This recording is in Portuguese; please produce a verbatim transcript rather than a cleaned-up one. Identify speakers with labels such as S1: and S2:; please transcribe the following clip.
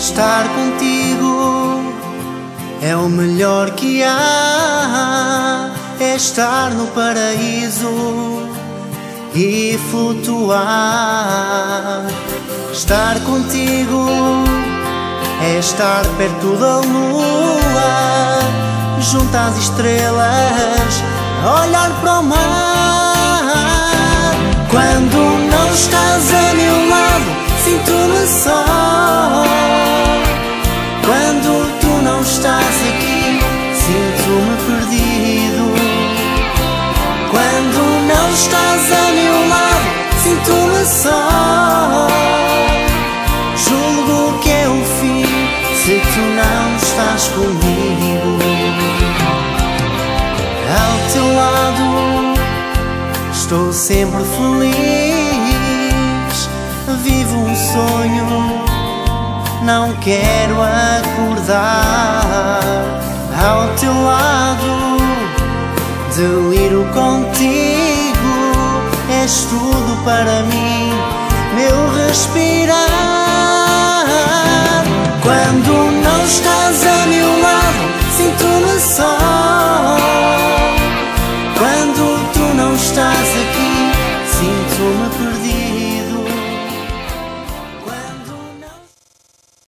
S1: Estar contigo é o melhor que há. É estar no paraíso e flutuar. Estar contigo é estar perto da lua, junto às estrelas, a olhar para o mar. Quando não estás a meu lado, sinto-me só. Quando tu não estás aqui, sinto-me perdido. Quando não estás a meu lado, sinto-me só. Julgo que é o fim se tu não estás comigo. Ao teu lado estou sempre feliz. Vivo um sonho, não quero acordar. Ao teu lado deliro contigo. És tudo para mim, meu respirar. Quando não estás a